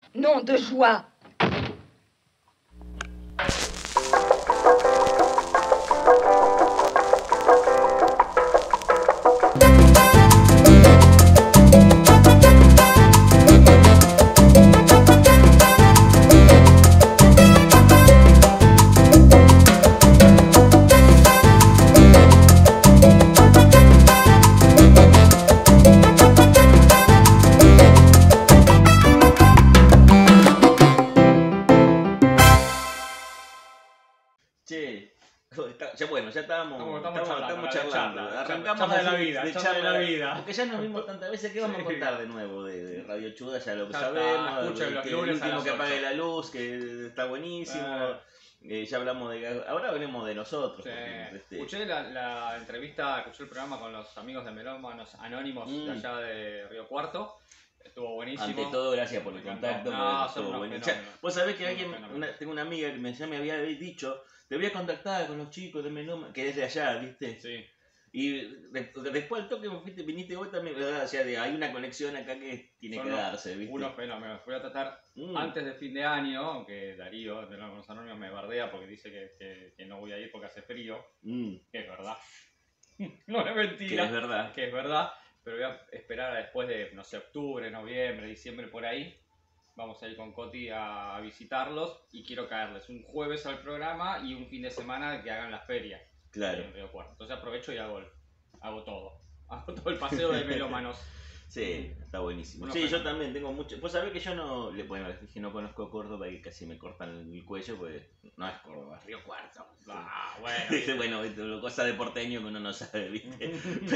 Nom de joie. Che, bueno, ya estamos charlando. Arrancamos de la vida, de charla de la vida. Porque ya nos vimos tantas veces que vamos a Sí. contar de nuevo de Radio Chuda, ya lo que Ya sabemos. está, escuchen los Que lunes el a último las que apague 8. la luz, que está buenísimo. Ya hablamos de... Ahora hablemos de nosotros. Sí. Porque, Escuché la entrevista, escuché el programa con los amigos de Melómanos Anónimos de allá de Río Cuarto. Estuvo buenísimo. Ante todo, gracias por el contacto. Estuvo buenísimo. Vos sabés que tengo una amiga que me había dicho, te voy a contactar con los chicos de Melómanos, que es de allá, ¿viste? Sí. Y después al toque viniste vos también, ¿verdad? O sea, hay una conexión acá que tiene que darse, ¿viste? Unos fenómenos. Voy a tratar antes de fin de año, aunque Darío de los Anónimos me bardea porque dice que no voy a ir porque hace frío. Que es verdad. No es mentira. Que es verdad. Que es verdad. Pero voy a esperar a después de, no sé, octubre, noviembre, diciembre, por ahí. Vamos a ir con Coti a visitarlos y quiero caerles un jueves al programa y un fin de semana que hagan la feria. Claro. En Río Cuarto. Entonces aprovecho y hago todo. Hago todo el paseo de melómanos. Sí, está buenísimo. Sí, yo también tengo mucho. Vos sabés que yo no. Bueno, les dije no conozco Córdoba y casi me cortan el cuello, pues no es Córdoba, es Río Cuarto. Ah, bueno. Bueno, cosa de porteño que uno no sabe, ¿viste?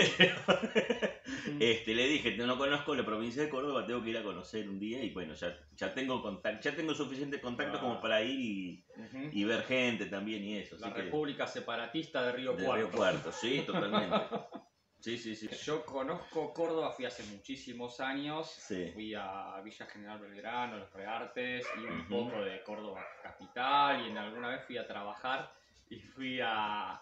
Pero le dije, no conozco la provincia de Córdoba, tengo que ir a conocer un día y bueno, ya tengo contacto, ya tengo suficiente contacto como para ir y ver gente también y eso. La República Separatista de Río Cuarto. Río Cuarto, sí, totalmente. Sí. Yo conozco Córdoba, fui hace muchísimos años. Sí. Fui a Villa General Belgrano, Los Reartes y un poco de Córdoba capital. Y alguna vez fui a trabajar y fui a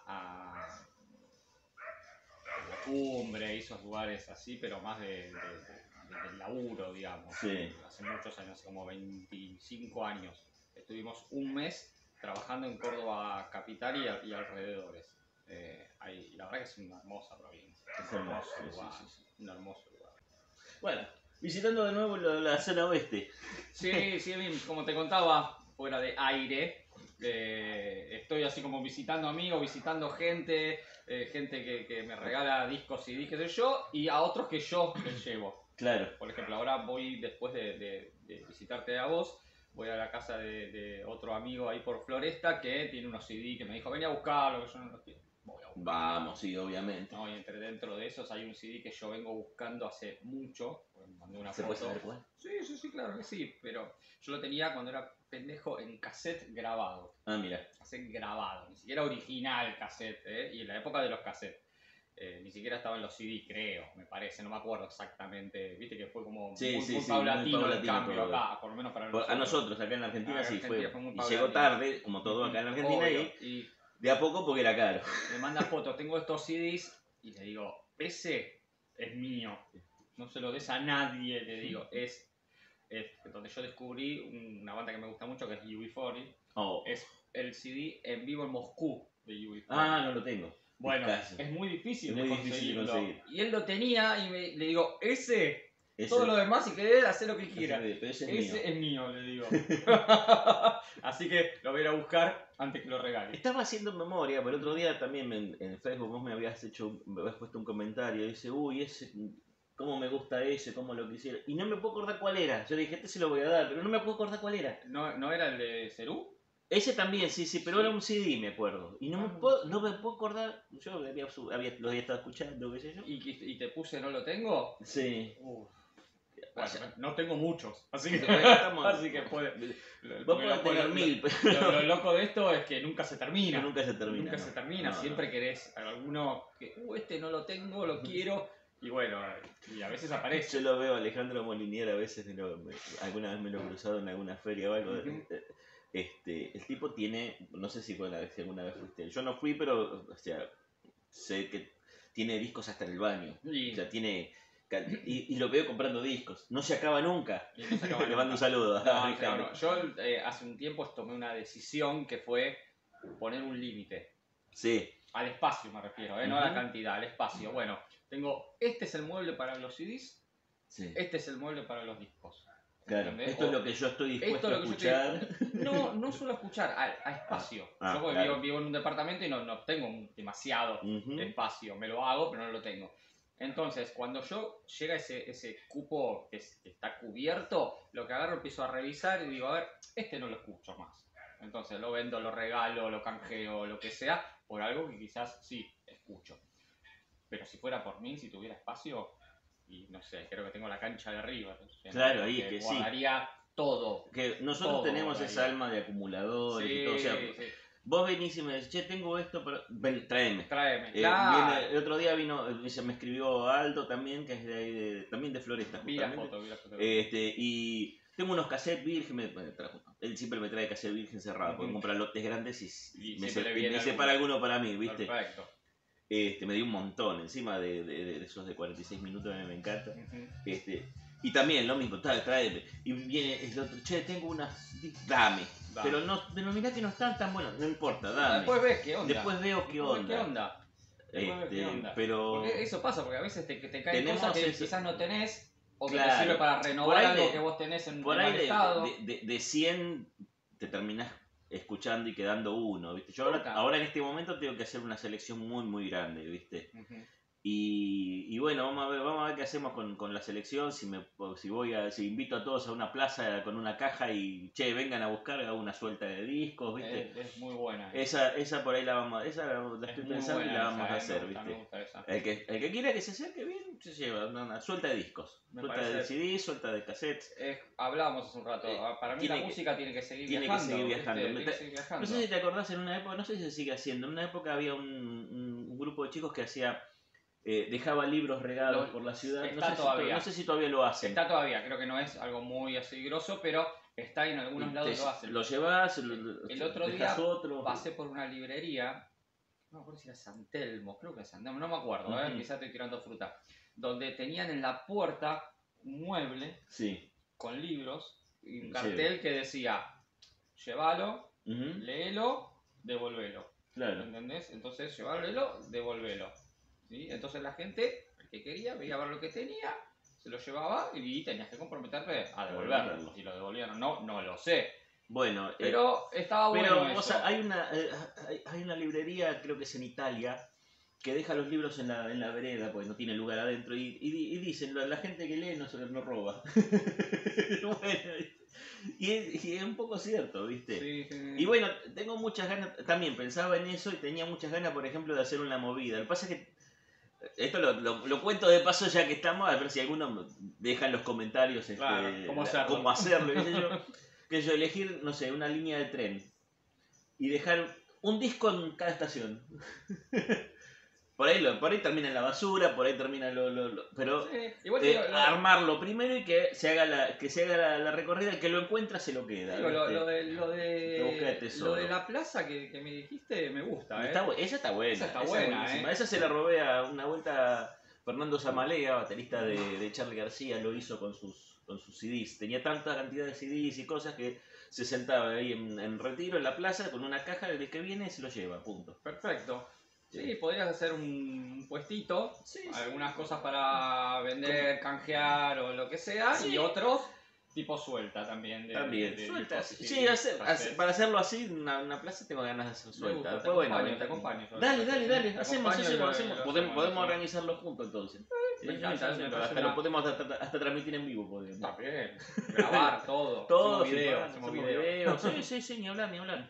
La Cumbre, esos lugares así, pero más del laburo, digamos. Sí. Hace muchos años, hace como 25 años. Estuvimos un mes trabajando en Córdoba capital y alrededores. Y la verdad que es una hermosa provincia. Es hermoso lugar, sí. Un hermoso lugar. Bueno, visitando de nuevo la zona oeste. Sí, como te contaba, fuera de aire, estoy así como visitando amigos, visitando gente que me regala discos y qué sé yo, y a otros que yo les llevo. Claro. Por ejemplo, ahora voy, después de visitarte a vos, voy a la casa de otro amigo ahí por Floresta que tiene unos CD que me dijo, ven a buscarlo, que yo no los quiero. Vamos, sí, obviamente. No, y dentro de esos hay un CD que yo vengo buscando hace mucho. Mandé una ¿Se foto. puede saber cuál? Sí, claro que sí. Pero yo lo tenía cuando era pendejo en cassette grabado. Ah, mira. Cassette grabado, ni siquiera original cassette, y en la época de los cassettes. Ni siquiera estaba en los CD, creo, me parece, no me acuerdo exactamente. Viste que fue como muy paulatino el cambio acá, por lo menos para nosotros. A nosotros, acá en Argentina, sí fue. Muy y llegó tarde, como todo acá en Argentina, y de a poco porque era caro. Me manda fotos, tengo estos CDs y le digo, ese es mío. No se lo des a nadie, le digo. Es donde yo descubrí una banda que me gusta mucho que es UB40. Oh. Es el CD en vivo en Moscú de UB40. Ah, no lo tengo. Bueno, es muy difícil de conseguirlo. conseguir. Y él lo tenía y le digo, ese. Todo lo demás, si querés, hacer lo que quiera. Ese es mío, le digo. Así que lo voy a ir a buscar antes que lo regale. Estaba haciendo memoria, pero el otro día también en Facebook vos me habías puesto un comentario. Dice, uy, ese, cómo me gusta ese, cómo lo quisiera. Y no me puedo acordar cuál era. Yo dije, este se lo voy a dar, pero no me puedo acordar cuál era. ¿No era el de Cerú? Ese también, sí, pero era un CD, me acuerdo. Y no me puedo acordar. Yo lo había estado escuchando, qué sé yo. ¿Y te puse no lo tengo? Sí. Bueno, no tengo muchos, así que puede. Vos podés tener 1000, pero lo loco de esto es que nunca se termina. Nunca se termina. No, siempre querés alguno que, este no lo tengo, lo quiero. Y bueno, y a veces aparece. Yo lo veo a Alejandro Molinier a veces, alguna vez me lo he cruzado en alguna feria o algo. El tipo tiene, no sé si alguna vez fuiste, yo no fui, pero o sea, sé que tiene discos hasta en el baño. Sí. O sea, tiene Y lo veo comprando discos. No se acaba nunca. Y no se acaba Le mando nunca. un saludo a No, Ricardo. no. Yo hace un tiempo tomé una decisión que fue poner un límite. Sí. Al espacio me refiero, no a la Ujú. cantidad, al espacio. Bueno, este es el mueble para los CDs, Sí. este es el mueble para los discos. Claro. ¿Entendés? Esto es lo que yo estoy dispuesto a Esto es lo que escuchar. no suelo escuchar, a espacio. Ah, Yo porque claro. vivo en un departamento y no tengo demasiado Ujú. espacio. Me lo hago, pero no lo tengo. Entonces, cuando yo llega ese cupo que está cubierto, lo que agarro empiezo a revisar y digo, a ver, este no lo escucho más. Entonces lo vendo, lo regalo, lo canjeo, lo que sea, por algo que quizás sí escucho. Pero si fuera por mí, si tuviera espacio, y no sé, creo que tengo la cancha de arriba. Claro, ahí es que guardaría todo. Que nosotros Todo tenemos guardaría. esa alma de acumuladores y todo. O sea, Sí. vos venís y me decís, che, tengo esto, pero ven, tráeme. Tráeme. Claro. El otro día vino, se me escribió Aldo también, que es de ahí también de Floresta, Vi la justamente. foto. Y tengo unos cassettes virgen, él siempre me trae cassette virgen cerrado, porque Ujú. compra lotes grandes y me siempre le viene separa alguno para mí, ¿viste? Perfecto. Me dio un montón encima de esos de 46 minutos, a mí me encanta. Ujú. Y también lo mismo, tráeme. Y viene el otro, che, tengo unas, dame. Pero mirá que no están tan buenos, no importa, dame. Después ves qué onda. Después veo qué onda. Pero... Porque eso pasa, porque a veces te caen tenemos cosas que eso. quizás no tenés, o que Claro. te sirve para Por renovar ahí algo que vos tenés en por mal ahí estado. de 100 te terminás escuchando y quedando uno, ¿viste? Yo Nunca. ahora en este momento tengo que hacer una selección muy, muy grande, ¿viste? Ujú. Y bueno, vamos a ver qué hacemos con la selección, si invito a todos a una plaza con una caja y che, vengan a buscar, hago una suelta de discos, ¿viste? Es muy buena. Esa por ahí la estoy muy pensando y buena la vamos esa, a hacer, me gusta, ¿viste? me gusta esa. El que quiera que se acerque bien, se lleva una suelta de discos, Me suelta parece- de CD, suelta de cassettes. Hablábamos hace un rato, para mí la música tiene que seguir tiene que viajando. seguir ¿viste? viajando. Tiene que seguir viajando. No sé si te acordás en una época, no sé si se sigue haciendo, en una época había un grupo de chicos que hacía dejaba libros regados por la ciudad. No sé si todavía lo hacen. Está todavía, creo que no es algo muy así grosso, pero está en algunos lados lo hacen. Lo llevas, el otro día otro. pasé por una librería, no me acuerdo si era San Telmo, creo que es San Telmo, no me acuerdo, quizás estoy tirando fruta, donde tenían en la puerta un mueble con libros y un cartel que decía, llévalo, léelo, devolvelo. Claro. ¿Entendés? Entonces, llévalo, devolvelo. ¿Sí? Entonces la gente, el que quería, veía ver lo que tenía, se lo llevaba y tenías que comprometerte a devolverlo. Si lo devolvieron o no lo sé. Bueno, pero estaba bueno eso. O sea, hay una librería, creo que es en Italia, que deja los libros en la vereda, porque no tiene lugar adentro, y dicen, la gente que lee no roba. Bueno, y es un poco cierto, ¿viste? Sí. Y bueno, tengo muchas ganas, también pensaba en eso y tenía muchas ganas, por ejemplo, de hacer una movida. Lo que pasa es que esto lo cuento de paso ya que estamos, a ver si alguno deja en los comentarios cómo hacerlo. Que yo elegir, no sé, una línea de tren y dejar un disco en cada estación. Por ahí termina en la basura, por ahí termina pero igual armarlo primero y que se haga la recorrida, el que lo encuentra se lo queda. Lo de la plaza que me dijiste me gusta, esa está buena. Esa está buena, Esa se la robé a una vuelta Fernando Zamalea, baterista de Charly García, lo hizo con sus CDs. Tenía tanta cantidad de CDs y cosas que se sentaba ahí en Retiro, en la plaza, con una caja, el que viene se lo lleva, punto. Perfecto. Sí, podrías hacer un puestito, algunas cosas para vender, canjear o lo que sea, y otros tipo suelta también. Suelta. Para hacerlo así, una plaza tengo ganas de hacer suelta. Después, te acompaño. Dale, hacemos. Podemos organizarlo juntos entonces. Me encanta. Hasta lo podemos hasta transmitir en vivo. Está bien, grabar todo. Hacemos video. Sí, ni hablar.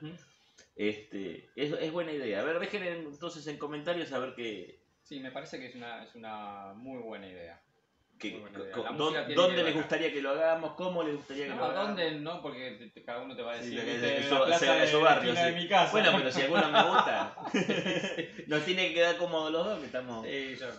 Es buena idea. A ver, dejen entonces en comentarios a ver qué. Sí, me parece que es una muy buena idea. ¿Dónde les gustaría que lo hagamos? ¿Cómo les gustaría que lo hagamos? ¿Dónde no? Porque cada uno te va a decir. Eso barrio. De mi casa. Bueno, pero si alguno me gusta, nos tiene que quedar cómodos los dos, que estamos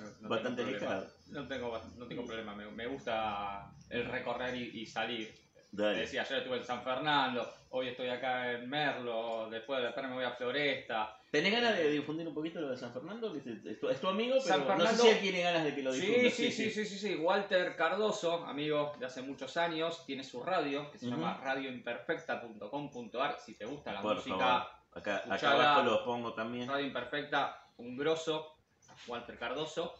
bastante alejados. No tengo problema. Me gusta el recorrer y salir. Dale. Decía, ayer estuve en San Fernando, hoy estoy acá en Merlo, después me voy a Floresta. ¿Tenés ganas de difundir un poquito lo de San Fernando? Que es tu amigo, pero San no Fernando- sé si él tiene ganas de que lo difunda. Sí. Walter Cardoso, amigo de hace muchos años, tiene su radio que se llama radioimperfecta.com.ar. Si te gusta la Por música, favor. Acá escuchala. abajo lo pongo también. Radio Imperfecta, un grosso, Walter Cardoso.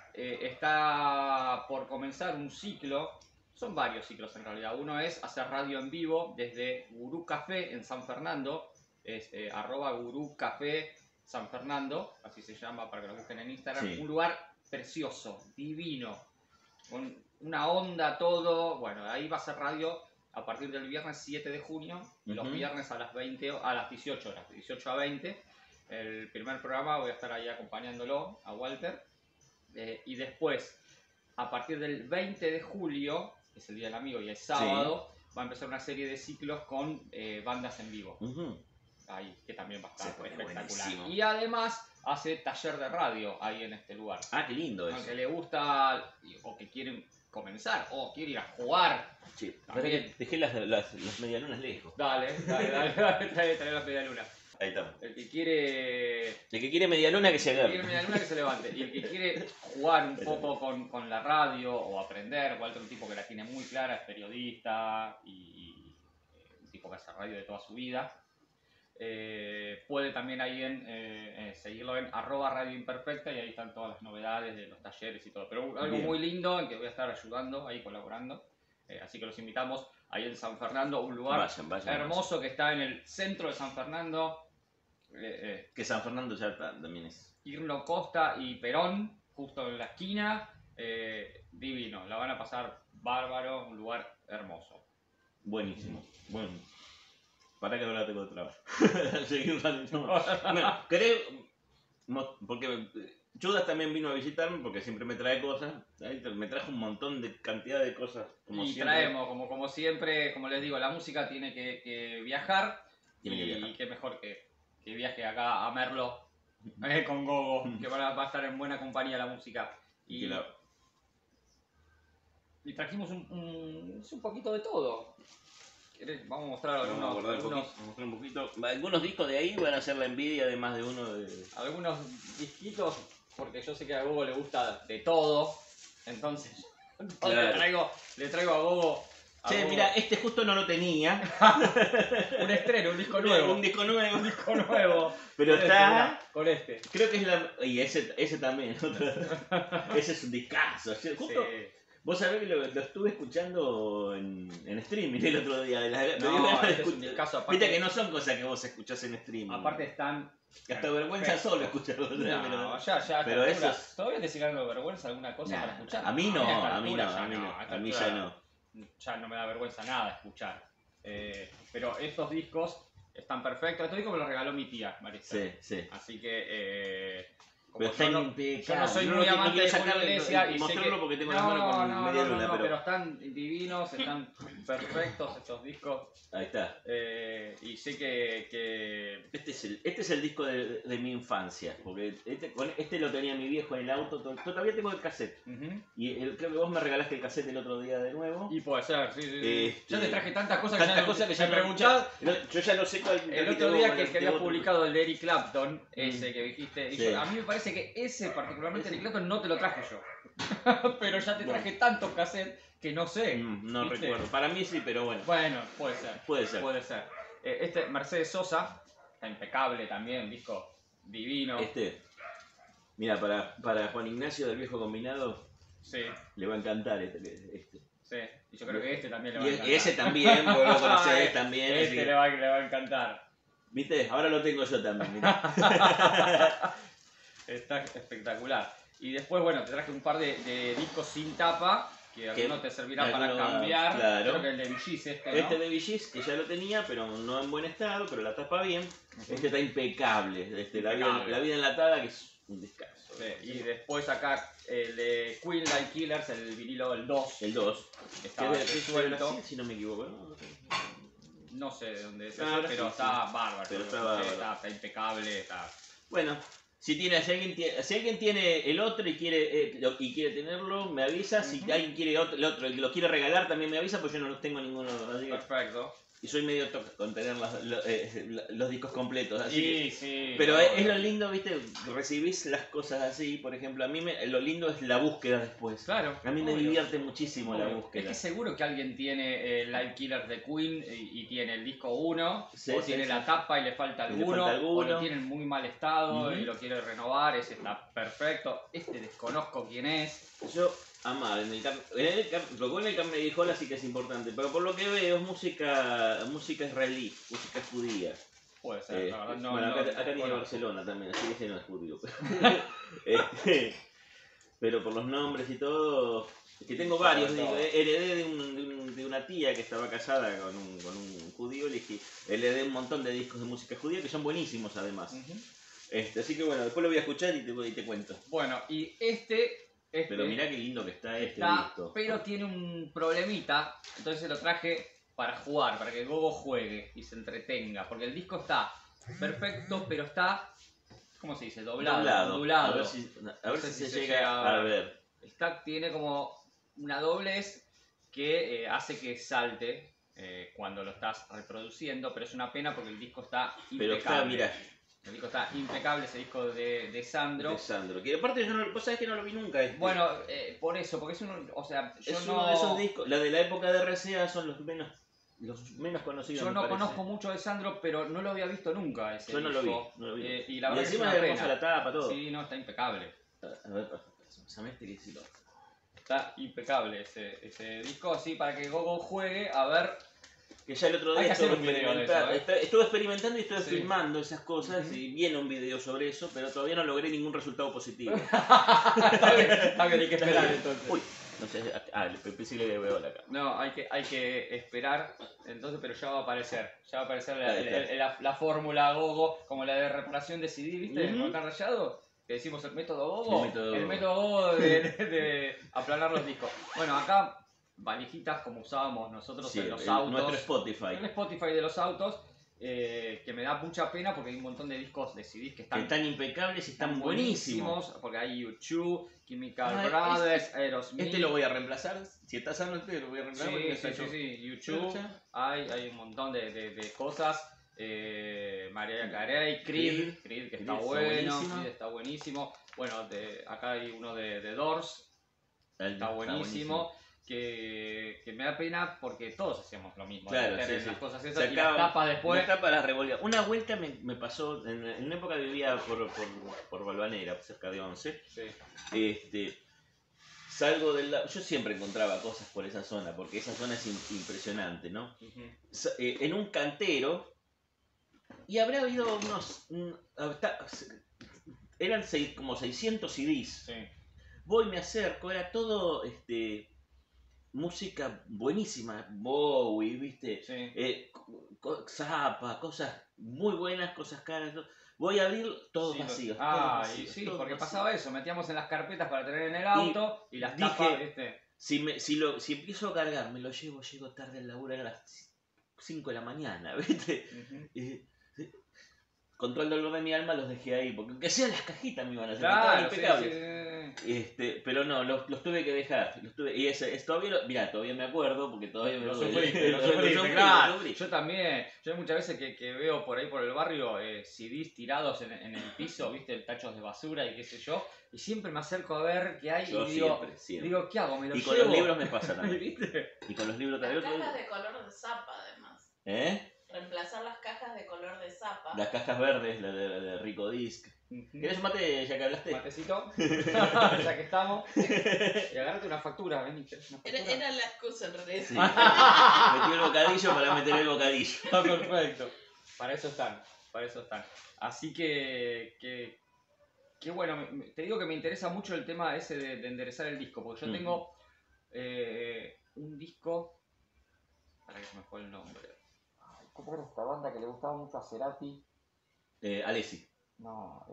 Está por comenzar un ciclo, son varios ciclos en realidad. Uno es hacer radio en vivo desde Gurú Café en San Fernando, es @Gurú Café San Fernando, así se llama para que lo busquen en Instagram. Sí. Un lugar precioso, divino, con una onda, todo. Bueno, ahí va a ser radio a partir del viernes 7 de junio, los viernes a las 20, a las 18 horas, de 18 a 20. El primer programa voy a estar ahí acompañándolo a Walter. Y después, a partir del 20 de julio, que es el Día del Amigo y el sábado, va a empezar una serie de ciclos con bandas en vivo. Ahí, que también va a estar espectacular. Buenísimo. Y además hace taller de radio ahí en este lugar. Ah, qué lindo eso. Aunque le gusta o que quieren comenzar o quiere ir a jugar. Sí. También. Dejé las medialunas lejos. Dale, trae la media luna. Ahí estamos. El que quiere El que quiere media luna que se agarre. quiere media luna que se levante. Y el que quiere jugar un poco con la radio o aprender, Walter es un tipo que la tiene muy clara, es periodista y un tipo que hace radio de toda su vida. Puede también ahí seguirlo en @radioimperfecta y ahí están todas las novedades de los talleres y todo. Pero algo Bien. muy lindo en que voy a estar ayudando, ahí colaborando. Así que los invitamos ahí en San Fernando, un lugar Vayan. hermoso que está en el centro de San Fernando. Que San Fernando ya también es. Irno Costa y Perón, justo en la esquina. Divino, la van a pasar bárbaro, un lugar hermoso. Buenísimo. Bueno. Para que ahora tengo trabajo. Seguí un ratito más. Bueno, porque Judas también vino a visitarme porque siempre me trae cosas. Me trajo un montón de cantidad de cosas. Como Y siempre. traemos, como siempre, como les digo, la música tiene que viajar. Tiene que viajar. Y qué mejor que viaje acá a Merlo con Gogo, que va a estar en buena compañía la música. Y trajimos un poquito de todo. Vamos a mostrar Vamos a guardar algunos un poquito. Algunos discos de ahí van a ser la envidia de más de uno. algunos disquitos, porque yo sé que a Gogo le gusta de todo. Entonces Claro. le traigo a Gogo. Che, mira, este justo no lo tenía. Un estreno, un disco nuevo. Un disco nuevo. Un disco nuevo. Pero Con está. mirá, con este. Creo que es la. Y ese también. Ese es un discazo. Justo, Sí. vos sabés que lo estuve escuchando en streaming el otro día. No, este es un discazo, aparte. Viste que no son cosas que vos escuchás en streaming. Aparte están. Que hasta vergüenza perfecto. solo escucharlo. No, ya. Pero eso es- ¿Todavía te sigue dando vergüenza alguna cosa Nah, para escuchar? a mí no, esta a mí altura no, ya a mí no. a esta A mí altura ya no. Ya no me da vergüenza nada escuchar. Pero estos discos están perfectos. Estos discos me los regaló mi tía, Marisa. Sí. Así que. Pero Como está yo no impecable. soy No muy quiero amante de Julio sacarlo Iglesias y y sé mostrarlo que... porque tengo las manos con media luna, pero pero están divinos, están perfectos estos discos. ahí está. Y sé que Este es el disco de mi infancia, porque este lo tenía mi viejo en el auto, todavía tengo el cassette. Ujú. Y creo que vos me regalaste el cassette el otro día de nuevo. Y puede ser, sí. Este, Ya te traje tantas cosas Tantas cosas que ya me me preguntás. Yo ya no sé cuál. El aquí otro tengo- día que había tengo otro. publicado el de Eric Clapton, ese que dijiste, y Sí. a mí me parece que ese particularmente Eric Clapton no te lo traje yo. Pero ya te traje Bueno. tantos cassettes que no sé. No ¿viste? recuerdo. Para mí sí, pero bueno. Bueno, puede ser. Puede ser. Puede ser. Este Mercedes Sosa, está impecable también, disco divino. Mira, para Juan Ignacio del Viejo Combinado Sí, le va a encantar este. sí. Y yo creo que este también le va a Y encantar. ese también, vos lo conocés también. así Este que- le va a encantar. ¿Viste? Ahora lo tengo yo también. Mirá. Está espectacular. Y después, bueno, te traje un par de discos sin tapa, que alguno te servirá para alguno, cambiar. claro. Creo que el de Villis ¿no? Este Baby G's, que ya lo tenía, pero no en buen estado, pero la tapa bien. Este está impecable. La Impecable. vida enlatada, que es un descanso. Sí, y después acá el de Queen Like Killers, el vinilo del 2. El 2. Que estaba Que es de suelto. Brasil, si no me equivoco. ¿No? No sé de dónde es, Ah, pero sí, está bárbaro. Pero está Sí, bárbaro. está impecable. Está... Bueno, Si alguien tiene el otro y quiere tenerlo, me avisa. Si alguien quiere el otro y lo quiere regalar, también me avisa, pues yo no los tengo ninguno. Así que... Perfecto. Y soy medio toca con tener los discos completos. Así Sí. pero es lo lindo, viste, recibís las cosas así. Por ejemplo, a mí lo lindo es la búsqueda después. Claro. A mí me divierte muchísimo la búsqueda. Es que seguro que alguien tiene Live Killers de Queen y tiene el disco 1, o tiene la tapa y le falta alguno, o lo tiene en muy mal estado y lo quiere renovar, ese está perfecto. Este desconozco quién es. Yo amaba lo que en el Carnegie Hall sí que es importante, pero por lo que veo es música israelí, música judía. Puede ser, la verdad, no. Acá tiene Barcelona también, así que ese no es judío. Pero por los nombres y todo, que tengo varios, heredé de una tía que estaba casada con un judío, heredé un montón de discos de música judía que son buenísimos además. Así que bueno, después lo voy a escuchar y te cuento. Bueno, y pero mirá qué lindo que está disco. Pero tiene un problemita, entonces lo traje para jugar, para que Gogo juegue y se entretenga, porque el disco está perfecto, pero está, ¿cómo se dice? Doblado. A ver si se llega a ver. Tiene como una doblez que hace que salte cuando lo estás reproduciendo, pero es una pena porque el disco está impecable. El disco está impecable, ese disco de Sandro. De Sandro, que aparte vos sabés que no lo vi nunca. Bueno, por eso, porque es uno, o sea, uno de esos discos, la de la época de RCA son los menos conocidos. Yo no conozco mucho de Sandro, pero no lo había visto nunca ese disco. Yo no lo vi. Y la verdad encima es es hermosa la tapa, todo. Sí, no, está impecable. A ver, ¿sabes qué decirlo? Está impecable ese disco, así para que Gogo juegue, a ver. Que ya el otro día estuve experimentando y estuve Sí. filmando esas cosas y viene un video sobre eso, pero todavía no logré ningún resultado positivo. Está bien, hay que esperar entonces. Uy, no sé, el PC le veo la cara. No, hay que esperar entonces, pero ya va a aparecer. Ya va a aparecer la fórmula Gogo, como la de reparación de CD, ¿viste? Cuando está rayado, que decimos el método Gogo. El método Gogo de aplanar los discos. Bueno, acá valijitas como usábamos nosotros en los autos. Nuestro Spotify. El Spotify de los autos, que me da mucha pena porque hay un montón de discos de CDs que están impecables y están buenísimos. Porque hay U2, Chemical Brothers, Aerosmith. Este lo voy a reemplazar. Si está sano este lo voy a reemplazar. Sí. U2, hay un montón de cosas. Mariah Carey, Creed que está bueno. Creed está buenísimo. Bueno, acá hay uno de Doors. Está buenísimo. Que me da pena porque todos hacíamos lo mismo. Claro, las cosas esas y las tapas después. Las tapas las revolvía. Una vuelta me pasó, en una época vivía por Balvanera, cerca de 11. Sí. Salgo yo siempre encontraba cosas por esa zona, porque esa zona es impresionante, ¿no? En un cantero, y habrá habido eran como 600 CDs. Sí. Voy, me acerco, era todo música buenísima, Bowie, ¿viste? Sí. Zappa, cosas muy buenas, cosas caras. Voy a abrir todos vacíos. Porque pasaba eso, metíamos en las carpetas para tener en el auto y las tapas, ¿viste? Si empiezo a cargar, me lo llego tarde al laburo, a las 5 de la mañana, ¿viste? Con todo el dolor de mi alma los dejé ahí, porque aunque sean las cajitas me iban a hacer impecables. Pero no, los tuve que dejar. Todavía me acuerdo, porque todavía me lo duele. sufriste, claro. Yo también. Yo muchas veces que veo por ahí por el barrio CDs tirados en el piso, viste, tachos de basura y qué sé yo, y siempre me acerco a ver qué hay y digo, ¿qué hago? ¿Me los llevo? Y con los libros me pasa también. ¿Viste? Y con los libros también. Las cajas de color de Zappa, además. Reemplazar las cajas de color de Zappa. Las cajas verdes, la de Rico Disc. ¿Querés un mate ya que hablaste? Matecito, ya que estamos. Y agárrate una factura, vení. Era la excusa en realidad. Sí. Metí el bocadillo para meter el bocadillo. Perfecto. Para eso están. Así que bueno, te digo que me interesa mucho el tema ese de enderezar el disco. Porque yo tengo un disco. Para que se me fue el nombre. ¿Cómo era esta banda que le gustaba mucho a Cerati? Alessi. No,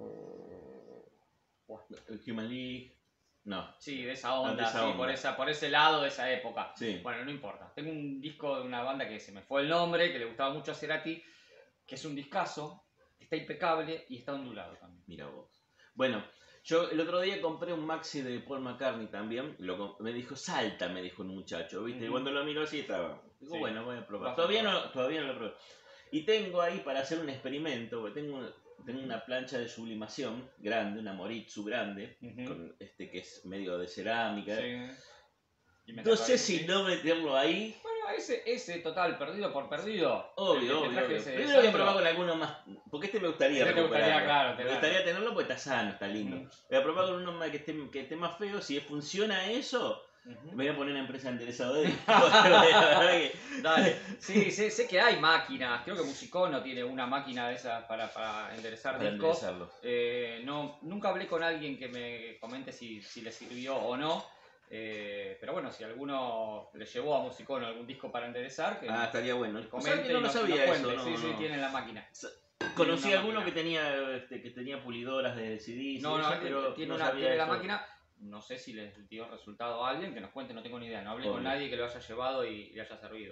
Human League. No. Sí, de esa onda, por ese lado de esa época. Sí. Bueno, no importa. Tengo un disco de una banda que se me fue el nombre, que le gustaba mucho a Cerati, que es un discazo, está impecable y está ondulado también. Mira vos. Bueno, yo el otro día compré un maxi de Paul McCartney también. Me dijo, salta, me dijo un muchacho, ¿viste? Y cuando lo miró así estaba. Digo, Sí. bueno, voy a probar. Todavía no lo probé. Y tengo ahí para hacer un experimento, porque tengo una plancha de sublimación grande, una Moritzu grande, con que es medio de cerámica. Sí. No sé si no meterlo ahí. Bueno, ese total, perdido por perdido. Obvio. Primero voy a probar con alguno más, porque me gustaría recuperarlo. Me gustaría tenerlo porque está sano, está lindo. Voy a probar con uno más que esté más feo. Si funciona eso, me voy a poner una empresa enderezadora. Dale. Sí, sé que hay máquinas. Creo que Musicono tiene una máquina de esas para enderezar discos. Nunca hablé con alguien que me comente si le sirvió o no. Pero bueno, si alguno le llevó a Musicono algún disco para enderezar, que estaría bueno. comente no sabía eso. Sí, tiene la máquina. Conocí a alguno que tenía pulidoras de CDs. Pero tiene la máquina. No sé si les dio resultado a alguien, que nos cuente, no tengo ni idea. No hablé con nadie que lo haya llevado y le haya servido.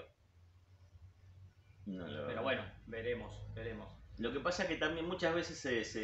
Pero bueno, veremos. Lo que pasa es que también muchas veces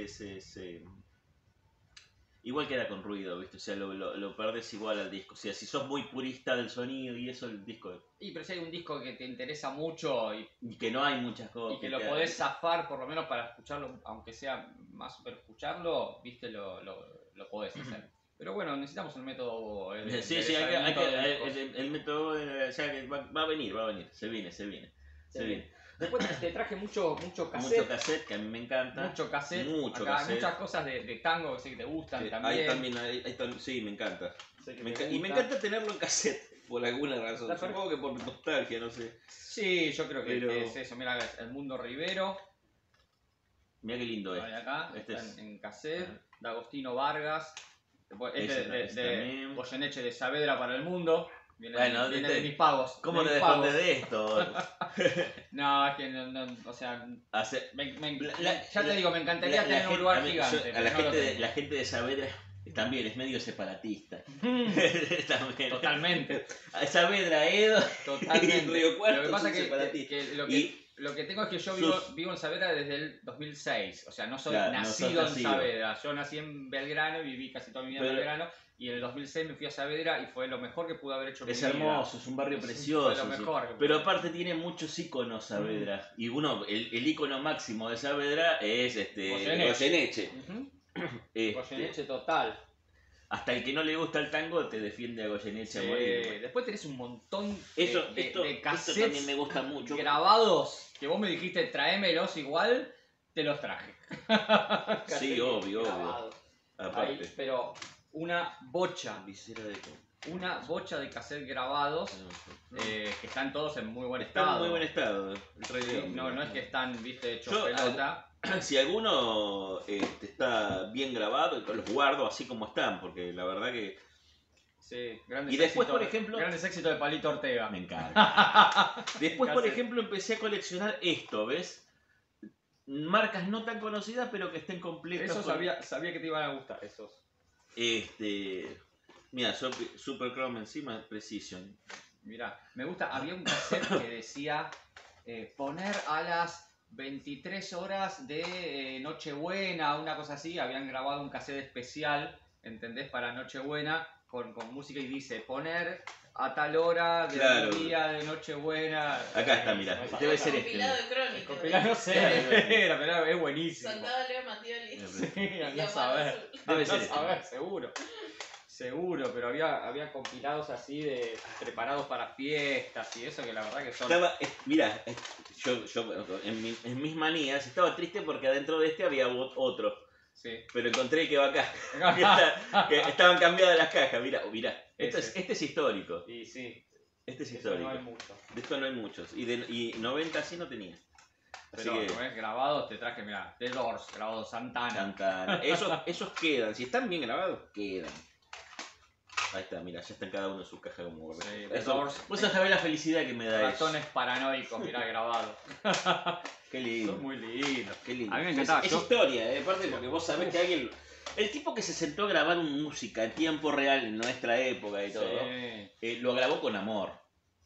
igual queda con ruido, ¿viste? O sea, lo perdés igual al disco. O sea, si sos muy purista del sonido y eso, el disco... Pero si hay un disco que te interesa mucho y que no hay muchas cosas... Y que lo podés zafar, por lo menos para escucharlo, aunque sea más super escucharlo, ¿viste? Lo podés hacer. Pero bueno, necesitamos el método... el método... O sea, que va a venir. Se viene. Después te traje mucho cassette. Mucho cassette, que a mí me encanta. Mucho cassette. Mucho Acá, cassette. Muchas cosas de tango que sé que te gustan también. Sí, me encanta. Y me encanta tenerlo en cassette, por alguna razón. Supongo que por nostalgia, no sé. Sí, yo creo que es eso. Mira, El Mundo Rivero. Mira qué lindo es. Acá, está en cassette. De Agostino Vargas. De Goyeneche de Saavedra para el Mundo. Viene de mis pagos. ¿Cómo te respondes de esto? No, es que no, o sea, ya te digo, me encantaría tener un lugar gigante. La gente de Saavedra también es medio separatista. Totalmente. Saavedra, Edo, totalmente. Río Cuarto. Lo que pasa que lo que tengo es que yo vivo en Saavedra desde el 2006. O sea, no soy nacido en Saavedra. Yo nací en Belgrano y viví casi toda mi vida en Belgrano. Y en el 2006 me fui a Saavedra y fue lo mejor que pude haber hecho. Es hermoso, es un barrio precioso. Fue lo mejor. Pero aparte tiene muchos iconos Saavedra. Y el icono máximo de Saavedra es Goyeneche. Goyeneche total. Hasta el que no le gusta el tango te defiende a Goyeneche a morir. Después tenés un montón de cassettes también me gusta mucho. Grabados que vos me dijiste tráemelos igual, te los traje. Sí, obvio. Aparte. Pero una bocha de cassette grabados que están todos en muy buen estado. Están en muy buen estado. No es que están, viste, hechos pelota. Si alguno está bien grabado, los guardo así como están, porque la verdad que... Sí, y después, por ejemplo... Grandes éxitos de Palito Ortega. Me encanta. Después, por ejemplo, empecé a coleccionar esto, ¿ves? Marcas no tan conocidas, pero que estén completas. Eso sabía que te iban a gustar, esos. Mira, Super Chrome encima, Precision. Mira, me gusta, había un cassette que decía poner a las 23 horas de Nochebuena, una cosa así. Habían grabado un cassette especial, ¿entendés? Para Nochebuena, con música y dice poner a tal hora del día de Nochebuena. Acá está, mira, debe ser compilado de crónica. Compilado, no sé, pero es buenísimo. Soldado Leo Mattioli. Sí, andás a ver. Debe ser a ver, seguro, pero había compilados así preparados para fiestas y eso que la verdad que son... Mira, yo en mis manías estaba triste porque adentro de este había otro. Sí. Pero encontré que va acá. que estaban cambiadas las cajas. Mira. Este es histórico. Y sí. Este es histórico. No hay mucho. De esto no hay muchos. Y 90 sí no tenía. Así pero que... no es grabados, te traje, mira, The Doors, grabado Santana. Esos quedan. Si están bien grabados, quedan. Ahí está, mira, ya están cada uno en su caja como... Sí, vos sabés la felicidad que me da Ratones paranoicos, mirá, grabado. Qué lindo. Son muy lindos. Qué lindo. A mí me encantaba. Es historia, aparte porque vos sabés que alguien... El tipo que se sentó a grabar música en tiempo real en nuestra época y todo, lo grabó con amor.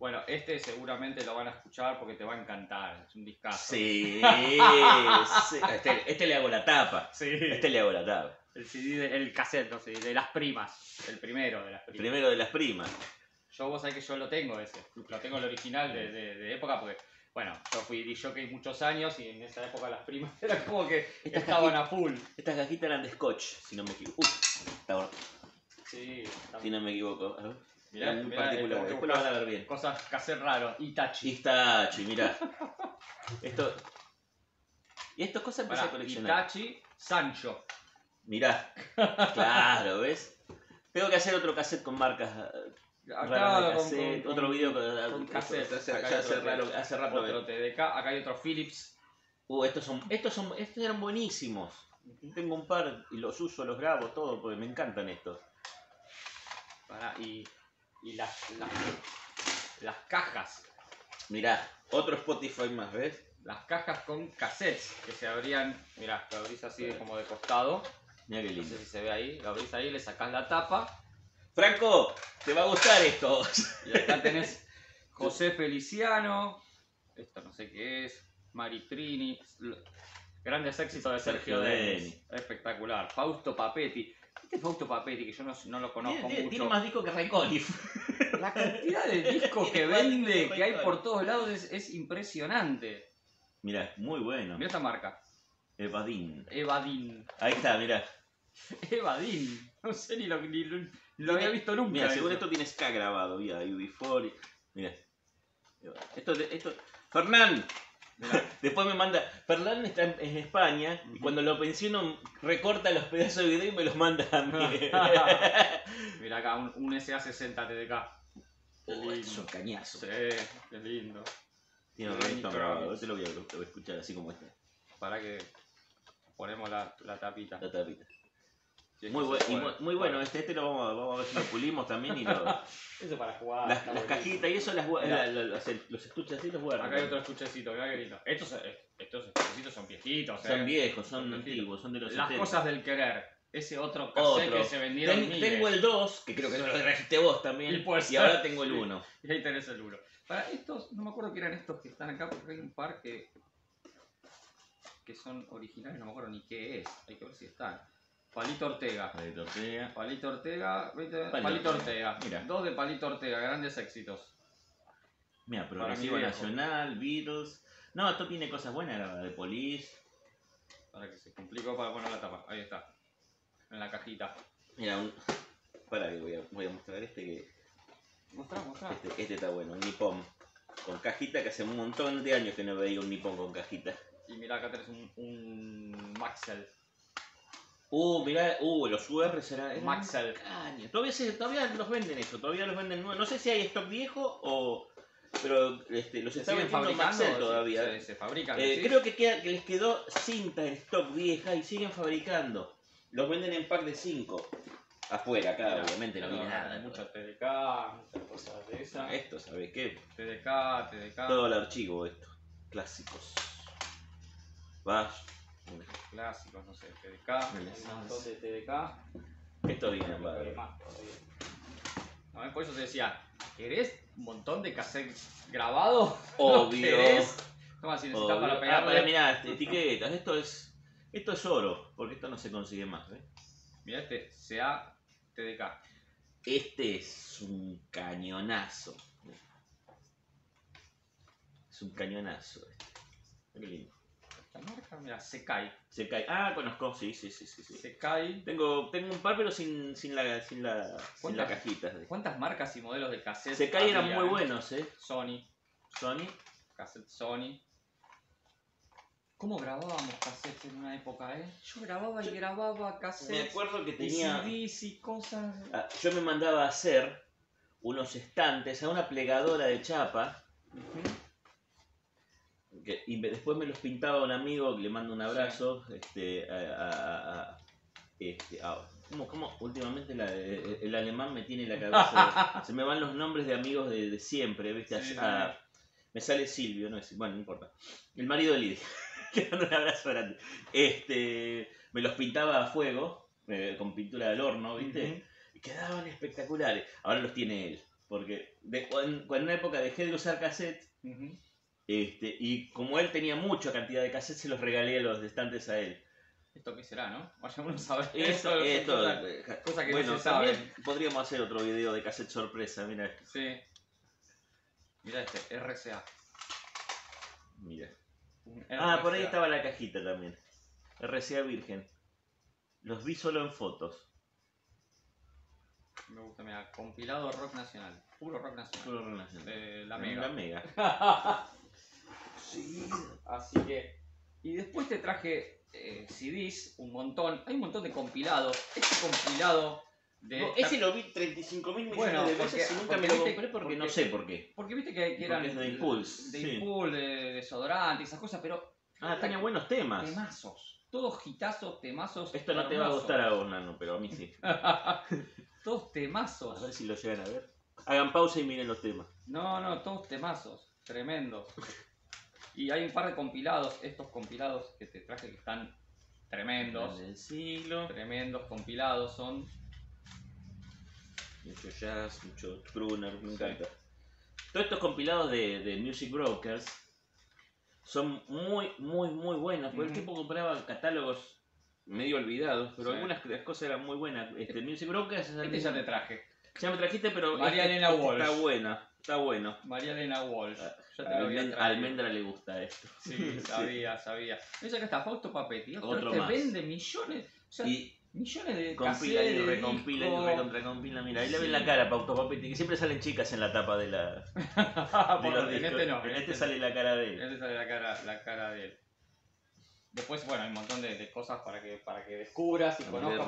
Bueno, este seguramente lo van a escuchar porque te va a encantar. Es un discazo. Sí, sí. Este le hago la tapa. Sí. Este le hago la tapa. El CD, el cassette, no sé, de las primas. El primero de las El primas. primero de las primas. Vos sabés que yo lo tengo ese. Lo tengo el original de época porque, bueno, yo fui DJ muchos años y en esa época las primas eran como que estaban a full. Estas cajitas eran de scotch, si no me equivoco. Está bueno. Sí, Si no me equivoco. A ver. Mirá, Eran muy mirá, particulares. Después lo van a ver bien. Cosas cassette raros. Itachi. Itachi, mirá. Esto. Y estas cosas empecé a Pará, coleccionar. Itachi Sancho. Mirá. Claro, ¿ves? Tengo que hacer otro cassette con marcas. Acá Cassette, otro video con cassette. Ya hace rato. Otro TDK. Acá hay otro Philips. Estos eran buenísimos. Tengo un par y los uso, los grabo, todo, porque me encantan estos. Pará, y las cajas. Mirá, otro Spotify más, ¿ves? Las cajas con cassettes que se abrían. Mirá, lo abrís así como de costado. Mirá qué No lindo. sé si se ve ahí. Lo abrís ahí, le sacás la tapa. Franco, te va a gustar esto. Y acá tenés José Feliciano. Esto no sé qué es. Maritrini. Grandes éxitos de Sergio Denis. Espectacular. Fausto Papetti. Este Fausto Papetti, que yo no lo conozco mucho. Tiene más discos que Raikkonen. La cantidad de discos que vende, que hay por todos lados, es impresionante. Mirá, muy bueno. Mirá esta marca. Evadin. Evadin. Ahí está, mirá. Evadin. No sé ni lo había visto nunca. Mira, según eso. esto tiene Ska grabado, mira, UB4. Mira. Esto. Fernán. Mirá. Después me manda. Fernán está en España y cuando lo pensiono recorta los pedazos de video y me los manda a mí. Mirá acá, un SA60 TDK. Qué lindo. Es un cañazo. Sí, qué lindo. Tiene un Lenny registro grabado. Kravitz. Este lo voy a escuchar así como este. Para que ponemos la tapita. La tapita. Si es Muy, que se muy, puede. muy bueno, este lo vamos a ver si lo pulimos también y lo, Eso para jugar. las está buenísimo. cajitas y eso Mirá. los estuches así los guardan. Acá hay otro escuchecito, mirá qué lindo. Estos escuchecitos son viejitos. Son viejos, son Son antiguos, son de los Las 70. cosas del querer. Ese otro cassette Otro. que se vendieron miles. Tengo el 2, que creo que no lo trajiste vos también. Y puede Y ser. ahora tengo el 1. Y ahí tenés el 1. Para estos, no me acuerdo que eran estos que están acá, porque hay un par que son originales, no me acuerdo ni qué es. Hay que ver si están. Palito Ortega. Palito Ortega, ¿viste? Palito Ortega. Mira. 2 de Palito Ortega, grandes éxitos. Mira, Para Progresivo mi viejo. Nacional, Beatles. No, esto tiene cosas buenas, la de Police. Para que se complicó para poner la tapa. Ahí está. En la cajita. Mira, para que voy a mostrar este que. Mostrá. Este está bueno, un Nippon. Con cajita, que hace un montón de años que no veía un Nippon con cajita. Y mirá, acá tenés un Maxell. Mirá, los UR serán. Maxell. Caña. Todavía los venden eso, todavía los venden nuevos. No sé si hay stock viejo o. Pero los ¿Se está siguen vendiendo Maxell fabricando? todavía. Se fabrican. ¿sí? Creo que les quedó cinta en stock vieja y siguen fabricando. Los venden en pack de 5. Afuera, acá Mirá, obviamente no viene nada. Mucha TDK, muchas cosas de esas. Esto, ¿sabes qué? TDK. Todo el archivo esto. Clásicos. Va. Clásicos, no sé, TDK. Un montón de TDK. Esto viene Creo que hay para. más todavía. No, por eso te decía, ¿querés un montón de cassettes grabados? Obvio. ¿No querés? Toma, si necesitas para pegarle. para mirá, etiquetas. Esto es oro, porque esto no se consigue más, ¿ves? Mirá este, CA TDK. Este es un cañonazo. Es un cañonazo este. Qué lindo. Esta marca, mira, Sekai. Se cae. Conozco, sí. Sekai. Tengo un par, pero sin la ¿Cuántas? cajita. ¿Cuántas marcas y modelos de cassettes? Se cae eran había, muy buenos, Sony. Sony. Cassette Sony. ¿Cómo grabábamos cassettes en una época, Yo grababa y grababa cassettes. Me acuerdo que y tenía. CDs y cosas. Yo me mandaba a hacer unos estantes a una plegadora de chapa. Y después me los pintaba un amigo, que le mando un abrazo. ¿Cómo? Últimamente el alemán me tiene la cabeza. Se me van los nombres de amigos de siempre, ¿viste? Sí, me sale Silvio, no importa. El marido de Lidia. Le mando un abrazo grande. Me los pintaba a fuego, con pintura del horno, ¿viste? Y quedaban espectaculares. Ahora los tiene él. porque en una época dejé de usar cassette, y como él tenía mucha cantidad de cassettes, se los regalé a los estantes a él. ¿Esto qué será, no? Vaya uno a saber. Esto, cosa que bueno, no se sabe. también podríamos hacer otro video de cassette sorpresa, mira esto. Sí. Mira este, RCA. Mira. RCA. Por ahí estaba la cajita también. RCA virgen. Los vi solo en fotos. Me gusta, mira, compilado rock nacional. Puro rock nacional. Puro rock nacional. De la Mega. La Mega. Sí. Así que. Y después te traje CDs, un montón. Hay un montón de compilados. Este compilado de. Ese lo vi 35.000 millones Bueno, de veces y nunca me lo compré porque no sé por qué. Porque viste que eran. Es de Impulse. De sí. Impulse, de desodorante, esas cosas, pero. Tenía buenos temas. Temazos. Todos hitazos, temazos. Esto no te va a gustar a vos, Nano, pero a mí sí. Todos temazos. A ver si lo llegan a ver. Hagan pausa y miren los temas. No, todos temazos. Tremendos. Y hay un par de compilados. Estos compilados que te traje que están tremendos. Del siglo. Tremendos compilados son. Mucho jazz, mucho crooner, me encanta. Todos estos compilados de Music Brokers son muy buenos. Porque el tipo compraba catálogos medio olvidados, pero algunas cosas eran muy buenas. Music Brokers. Ya te traje. Ya me trajiste, pero María Elena Walsh. Está bueno. María Elena Walsh. Ya te lo había traído. A Almendra le gusta esto. Sí, sabía. Esa que está Fausto Papetti. Otro te más. vende millones. O sea, millones de compila y cassettes, recompila y discos. recontracompila. Mira, ahí le ven la cara a Fausto Papetti, que siempre salen chicas en la tapa de la. Bueno, en este no. En este sale la cara de él. En este sale la cara de él. Después, bueno, hay un montón de cosas para que descubras y conozcas.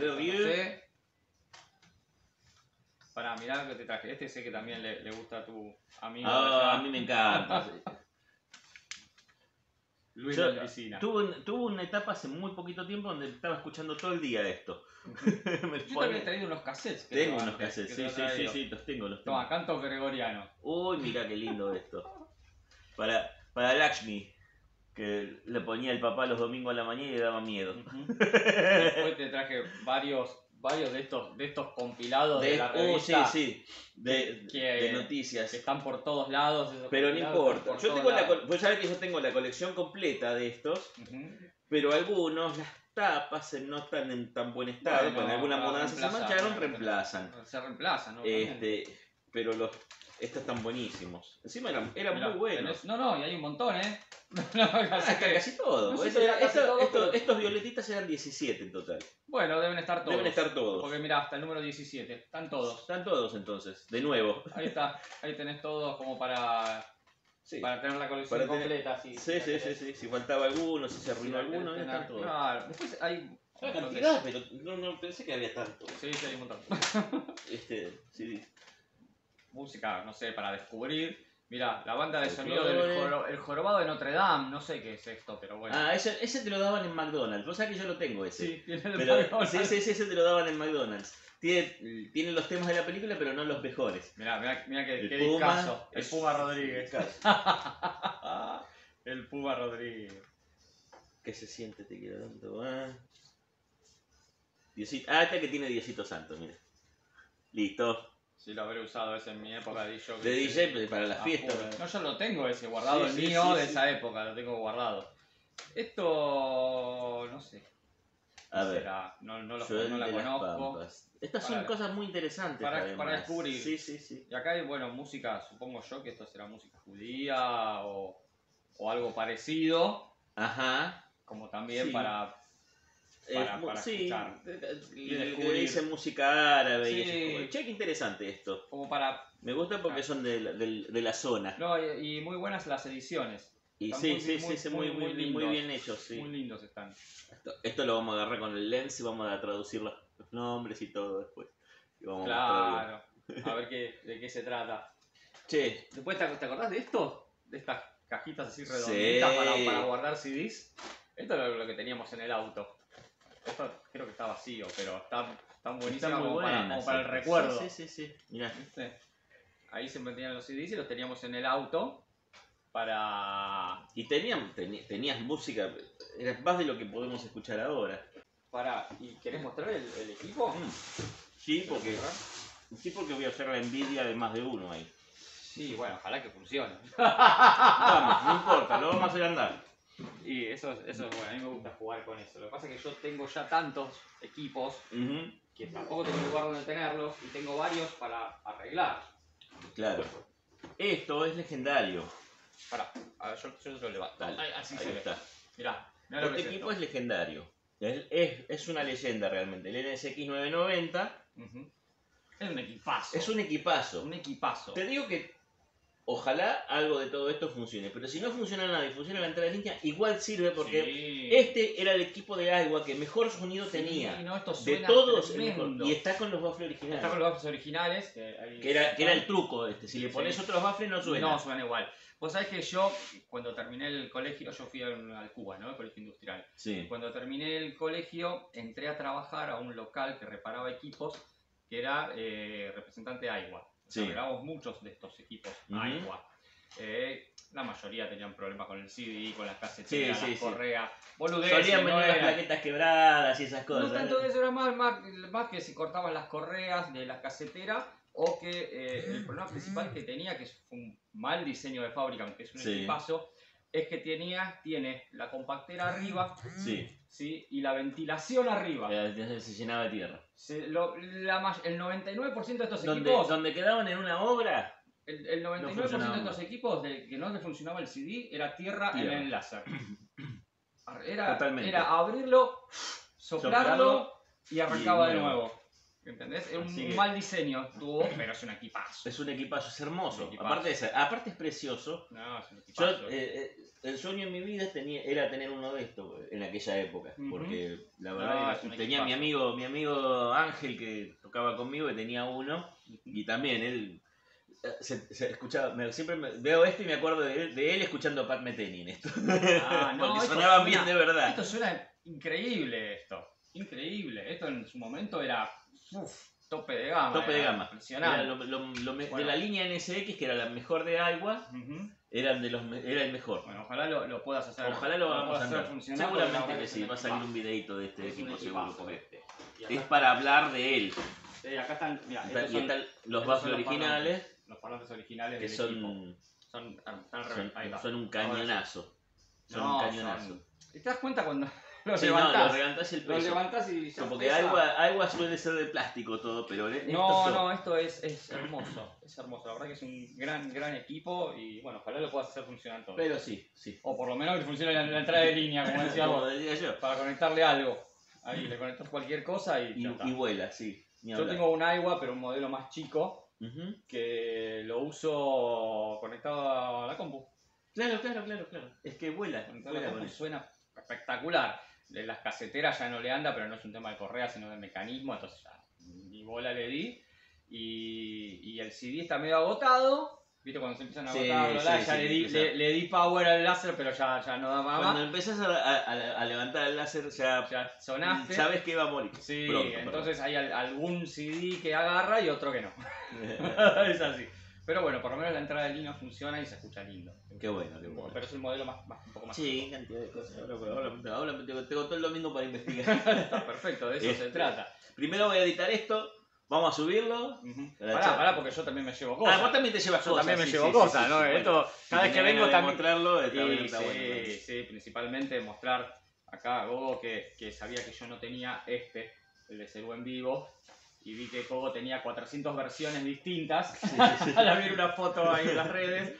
Para mirar lo que te traje. Este sé que también le gusta a tu amigo. A mí me encanta. Luis Yo Landricina. tuve una etapa hace muy poquito tiempo donde estaba escuchando todo el día esto. Yo también he traído unos cassettes. Tengo unos cassettes, sí, los tengo. Toma, canto gregoriano. Uy, mira qué lindo esto. Para Lakshmi, que le ponía el papá los domingos a la mañana y le daba miedo. Después te traje varios de estos compilados de la revista. De noticias. Que están por todos lados. Pero no importa. Pues sabes que yo tengo la colección completa de estos, pero algunos, las tapas no están en tan buen estado, con alguna mudanza se mancharon, reemplazan. Se reemplazan, ¿no? Pero estos están buenísimos. Encima eran muy buenos. Y hay un montón, ¿eh? Casi todo. No sé si casi todo, estos violetitas eran 17 en total. Bueno, deben estar todos. Porque mira, hasta el número 17. Están todos. Están todos entonces, de nuevo. Ahí está. Ahí tenés todos como para tener la colección completa. Sí. Si faltaba alguno, si se arruinó alguno, están todos. Claro. Después hay... Una cantidad, pero no pensé que había tanto. Sí, hay un montón. Sí. Música, no sé, para descubrir. Mira, la banda de sonido del El Jorobado de Notre Dame, no sé qué es esto, pero bueno. Ese te lo daban en McDonald's. Vos sabés que yo lo tengo ese. Sí, tiene el McDonald's. Sí, ese te lo daban en McDonald's. Tiene los temas de la película, pero no los mejores. Mira qué discazo. El Puma Rodríguez. El Puma Rodríguez. ¿Qué se siente? Te quiero tanto. Este que tiene Diosito Santo, mira. Listo. Sí, lo habré usado ese en mi época de DJ. De DJ para las fiestas. No, yo lo tengo ese guardado, el mío de esa época, lo tengo guardado. Esto, no sé. A ver, no la conozco. Estas son cosas muy interesantes para descubrir. Sí. Y acá hay, bueno, música, supongo yo que esto será música judía o algo parecido. Ajá. Como también para escuchar. Le dicen música árabe y eso. Che, qué interesante esto. Como para... Me gusta porque son de la zona. No, y muy buenas las ediciones. Y muy bien hechos. Sí. Muy lindos están. Esto lo vamos a agarrar con el Lens y vamos a traducir los nombres y todo después. Y vamos claro. A ver de qué se trata. Che. Después, ¿te acordás de esto? De estas cajitas así redonditas para guardar CDs. Esto es lo que teníamos en el auto. Esto creo que está vacío, pero está buenísimo como para el recuerdo. Sí. Mirá. ¿Viste? Ahí se metían los CDs y los teníamos en el auto para... Y tenías música, era más de lo que podemos escuchar ahora. ¿Y querés mostrar el equipo? Sí, porque Sí, porque voy a hacer la envidia de más de uno ahí. Sí, bueno, ojalá que funcione. Vamos, no importa, lo vamos a hacer andar. Y eso es bueno, a mí me gusta jugar con eso. Lo que pasa es que yo tengo ya tantos equipos que tampoco tengo lugar donde tenerlos y tengo varios para arreglar. Claro. Esto es legendario. Pará, a ver, yo lo levanto. Dale, Así ahí se está. ve. Mirá lo que Este es equipo esto. es legendario. Es una leyenda realmente. El NSX 990 Es un equipazo. es un equipazo. Un equipazo. Te digo que ojalá algo de todo esto funcione, pero si no funciona nada y funciona la entrada de línea, igual sirve porque Sí. este era el equipo de Aiwa que mejor sonido tenía. Sí, no, esto De suena todos el mejor. tremendo. Y está con los baffles originales. Está con los baffles originales. Que era el truco este. Si le pones Sí. otros baffles no suena. No, suena igual. Vos sabés que yo, cuando terminé el colegio, yo fui al Cuba, ¿no? El colegio industrial. Sí. Cuando terminé el colegio, entré a trabajar a un local que reparaba equipos, que era representante de Aiwa. Sí. Reparábamos muchos de estos equipos Aiwa. La mayoría tenían problemas con el CD, con las caseteras, Sí, las sí. correas, boludeces. Solían no venir las era- plaquetas quebradas y esas cosas. No tanto eso, era más que se cortaban las correas de la casetera o que el problema principal que tenía, que fue un mal diseño de fábrica, aunque es un Sí. equipazo, es que tiene la compactera arriba, Sí. ¿sí? Y la ventilación arriba. Se llenaba de tierra. El 99% de estos Donde, equipos, donde quedaban en una obra, el 99% funcionaba de estos equipos que no le funcionaba el CD era tierra en Tierra. el láser. Totalmente. Era abrirlo, soplarlo y arrancaba de nuevo. nuevo. ¿Entendés? Es Así un que- mal diseño tuvo, pero es un equipazo. es un equipazo, es hermoso. Un equipazo. Aparte es precioso. No, es un Yo, equipazo. el sueño en mi vida era tener uno de estos en aquella época. Ujú. Porque la No, verdad es que un tenía mi amigo Ángel que tocaba conmigo que tenía uno. Y también él se escuchaba, siempre veo esto y me acuerdo de él escuchando Pat Metheny en esto. Ah, no, Porque esto sonaban suena- bien de verdad. Esto suena increíble increíble. Esto en su momento era tope de gama. Tope de era gama. Impresionante. Era de Bueno. la línea NSX, que era la mejor de Aiwa, Ujú. era el mejor. Bueno, ojalá lo puedas hacer. Ojalá lo hagamos puedas hacer andar. funcionar, porque la Seguramente verdad que es sí, un va a salir equipazo. un videito de este Es un equipo equipazo seguro. Porque este. Y acá es para hablar de él. acá están, mirá, Y estos son están los estos baffles son los originales, los parlantes originales que del son, equipo. Ahí va. son un cañonazo. Son No, un cañonazo. ¿Te das cuenta cuando los Sí, no, levantás? lo levantás el Los peso. levantás y ya Porque pesa. Aiwa suele ser de plástico todo, pero Esto es hermoso. Es hermoso. La verdad que es un gran equipo y bueno, ojalá lo puedas hacer funcionar todo. Pero sí, sí. O por lo menos que funcione la entrada de línea, como decías Como vos. decía yo. Para conectarle algo. Ahí le conectas cualquier cosa y ya está. Y vuela, sí. Ni Yo hablar. tengo un Aiwa, pero un modelo más chico, Ujú. que lo uso conectado a la compu. Claro. Es que vuela. Conectado a la Vuela compu con eso. suena espectacular. De las caseteras ya no le anda, pero no es un tema de correa, sino de mecanismo, entonces ya ni bola le di. Y el CD está medio agotado. ¿Viste? Cuando se empiezan a Sí, agotar los láser, sí, ya sí, le di power al láser, pero ya no da más. Cuando empezás a levantar el láser ya Sonaste. sabes que va a morir. Sí, Pronto, entonces hay algún CD que agarra y otro que no. Es así. Pero bueno, por lo menos la entrada de línea funciona y se escucha lindo. Qué bueno, qué bueno. Pero es el modelo un poco más. Sí, cantidad de cosas. Ahora tengo todo el domingo para investigar. Está perfecto, de eso se trata. Primero voy a editar esto, vamos a subirlo. Ujú. La Pará, chapa. pará, porque yo también me llevo cosas. Vos también te llevas Yo cosas. también me sí, llevo sí, cosas, sí, ¿no? sí, bueno. Esto, cada vez que vengo también. mostrarlo, Y está bueno. sí, principalmente mostrar acá a Gogo que sabía que yo no tenía el de Cerú en vivo. Y vi que Gogo tenía 400 versiones distintas. Sí. Al ver una foto ahí en las redes.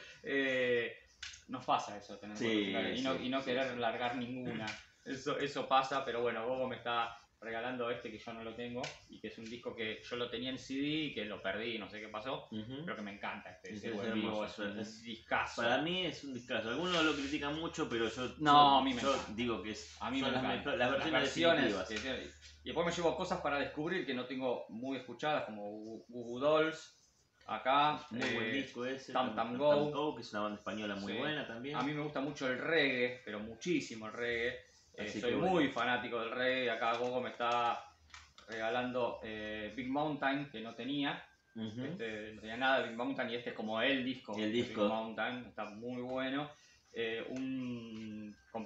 Nos pasa eso, tener Sí, y no querer largar ninguna. Eso pasa, pero bueno, Gogo me está regalando que yo no lo tengo y que es un disco que yo lo tenía en CD y que lo perdí, no sé qué pasó, Ujú. pero que me encanta Sí, ese es en vivo, hermoso, es un es- discazo. Para mí es un discazo. Algunos lo critican mucho, pero yo, No, a mí me yo encanta. digo que es, A mí son me encanta. las versiones definitivas. que tiene- y después me llevo cosas para descubrir que no tengo muy escuchadas, como Goo Dolls, acá. Muy buen disco ese. Tam Tam Go. Que es una banda española muy Sí. buena también. A mí me gusta mucho el reggae, pero muchísimo el reggae. Así Soy que muy bueno. fanático del reggae. Acá Gogo me está regalando Big Mountain, que no tenía. Ujú. No tenía nada de Big Mountain y este es como el disco. El de disco. Big Mountain, está muy bueno. Un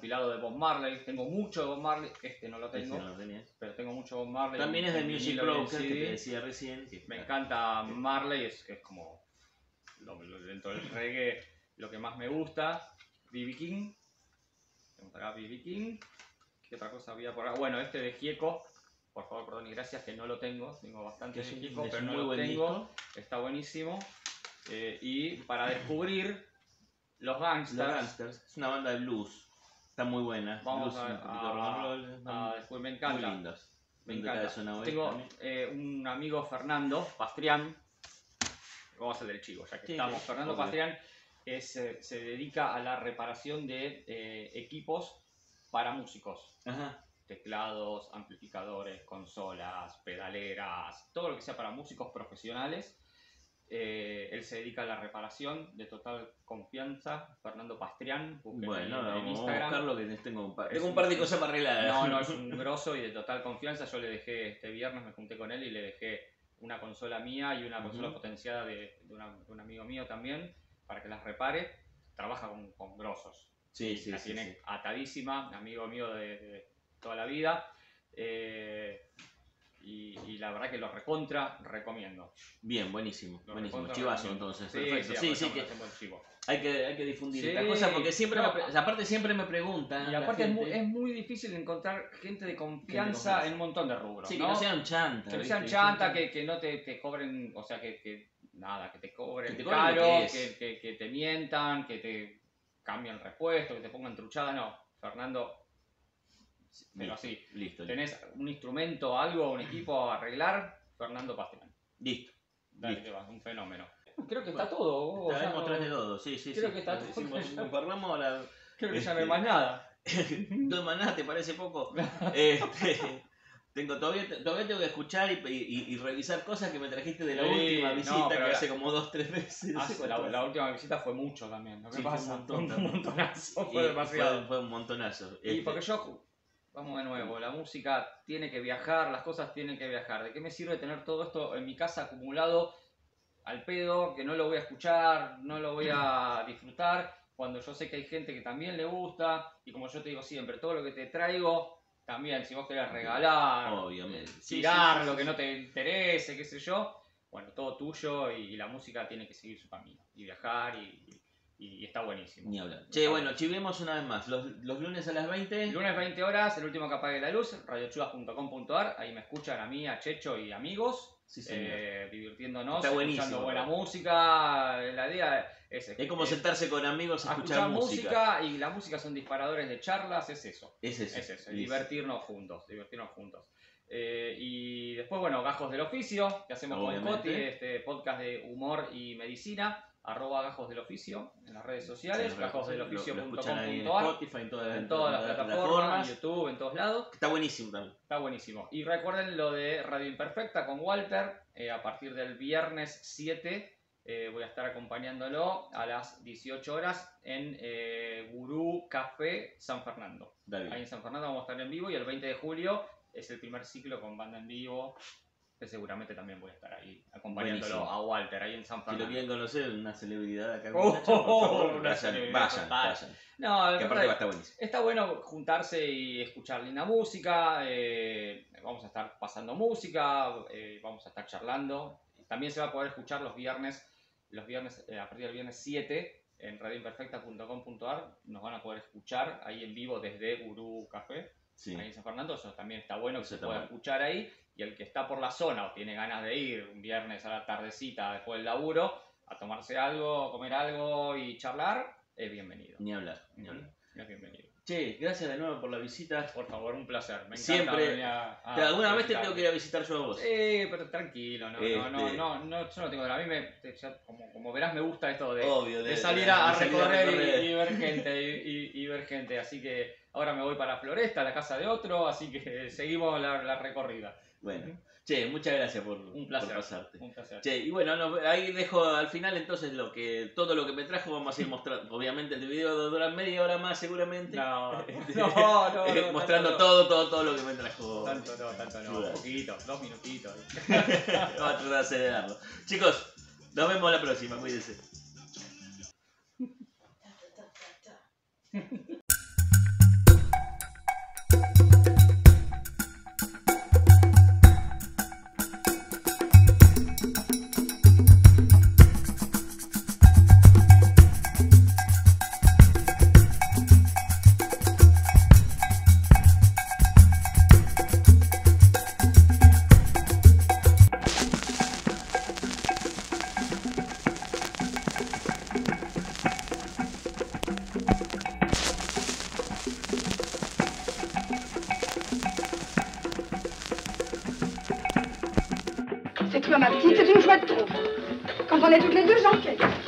compilado de Bob Marley. Tengo mucho de Bob Marley, este no lo tengo, No lo tenías. pero tengo mucho de Bob Marley. También es de en Music vinilo y en Broker, que CD. te decía recién. Que Me encanta Marley, es como dentro del reggae lo que más me gusta. B.B. King. Tenemos acá B.B. King. ¿Qué otra cosa había por acá? Bueno, este de Gieco. Por favor, perdón y gracias, que no lo tengo. Tengo bastante de Gieco, pero no lo tengo. Está buenísimo. Y para descubrir los Gangsters. Es una banda de blues. Está muy buena. Vamos blues, un poquito a rock and roll. después me encanta. Muy lindos. Me encanta. Tengo también. un amigo, Fernando Pastrián. Vamos a hacer el chivo, ya que estamos. Fernando Pastrián se dedica a la reparación de equipos para músicos. Ajá. Teclados, amplificadores, consolas, pedaleras, todo lo que sea para músicos profesionales. Él se dedica a la reparación de total confianza. Fernando Pastrián, bueno, en Instagram. Vamos a buscarlo, que tengo un par de cosas para arreglar. No, es un grosso y de total confianza. Yo le dejé este viernes, me junté con él y le dejé una consola mía y una consola potenciada de un amigo mío también, para que las repare. Trabaja con grosos. Sí, la tiene atadísima, amigo mío de toda la vida. Y la verdad que lo recomiendo. Bien, buenísimo. Buenísimo. Chivazo entonces. Sí, perfecto. Sí, que hay que difundir estas cosas porque siempre aparte siempre me preguntan. Y aparte es muy difícil encontrar gente de confianza en un montón de rubros. Sí, ¿no? que no sean chantas. Que no sean chantas, que no te cobren, o sea, que te cobren caro, que te mientan, que te cambien repuesto, que te pongan truchada. No, Fernando. Pero así, listo. ¿Tenés un instrumento, algo, un equipo a arreglar? Fernando Pastrián. Listo. Dale, que va, un fenómeno. Creo que está todo. Traemos de todo, sí. Creo que está todo. Nos parlamos ahora. Creo que ya no hay más nada. No hay más nada, ¿te parece poco? Todavía tengo que escuchar y revisar cosas que me trajiste de la última visita, que hace como 2-3 meses. La última visita fue mucho también. Lo que pasa, fue un montonazo. Fue demasiado. Fue un montonazo. Y porque vamos de nuevo, la música tiene que viajar, las cosas tienen que viajar. ¿De qué me sirve tener todo esto en mi casa acumulado al pedo, que no lo voy a escuchar, no lo voy a disfrutar, cuando yo sé que hay gente que también le gusta? Y como yo te digo siempre, todo lo que te traigo, también, si vos querés regalar, obviamente, tirar lo que no te interese, qué sé yo, bueno, todo tuyo, y la música tiene que seguir su camino, y viajar, y está buenísimo. Ni hablar. Che, bueno, chivemos una vez más. Los lunes a las 20. Lunes 20 horas, el último que apague la luz, radiochubas.com.ar. Ahí me escuchan a mí, a Checho y amigos. Sí, señor. Divirtiéndonos, está escuchando buena música. La idea es como sentarse con amigos a escuchar música. Y la música son disparadores de charlas, es eso. Es eso. Divertirnos juntos. Y después, bueno, Gajos del Oficio, que hacemos con Coti, este podcast de humor y medicina. @Gajos del Oficio en las redes sociales, gajosdeloficio.com.ar, Spotify, en todas las plataformas, YouTube, en todos lados. Está buenísimo también. Está buenísimo. Y recuerden lo de Radio Imperfecta con Walter, a partir del viernes 7 voy a estar acompañándolo a las 18 horas en Gurú Café San Fernando. Ahí en San Fernando vamos a estar en vivo, y el 20 de julio es el primer ciclo con banda en vivo, que seguramente también voy a estar ahí acompañándolo a Walter, ahí en San Fernando. Si lo quieren conocer, una celebridad acá. Vayan. No, que aparte va a estar buenísimo. Está bueno juntarse y escuchar linda música. Vamos a estar pasando música, vamos a estar charlando. También se va a poder escuchar los viernes a partir del viernes 7 en radioimperfecta.com.ar. Nos van a poder escuchar ahí en vivo desde Gurú Café. Sí. Ahí en San Fernando, eso también está bueno, que se pueda escuchar ahí. Y el que está por la zona o tiene ganas de ir un viernes a la tardecita después del laburo a tomarse algo, comer algo y charlar, es bienvenido. Ni hablar. Es bienvenido. Che, gracias de nuevo por la visita. Por favor, un placer. Me encanta siempre. ¿Alguna vez te tengo que ir a visitar yo a vos? Sí, pero tranquilo, yo no tengo drama. A mí, como verás, me gusta esto de salir a recorrer y ver gente, y ver gente. Así que ahora me voy para Floresta, a la casa de otro, así que seguimos la recorrida. Bueno, che, muchas gracias por pasarte. Un placer. Che, y bueno, ahí dejo al final entonces todo lo que me trajo. Vamos a ir mostrando. Obviamente el video dura media hora más seguramente. No, mostrando todo lo que me trajo. Tanto no. Un poquito, 2 minutitos. Vamos a tratar de acelerarlo. Chicos, nos vemos la próxima. Cuídense. toi, ma petite, c'est une chouette troupe. Quand on est toutes les deux, j'enquête.